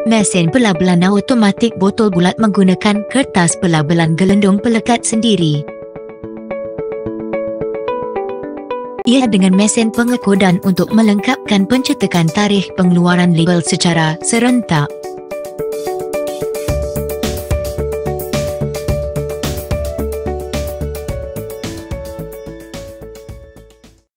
Mesin pelabelan automatik botol bulat menggunakan kertas pelabelan gelendung pelekat sendiri. Ia dengan mesin pengekodan untuk melengkapkan pencetakan tarikh pengeluaran label secara serentak.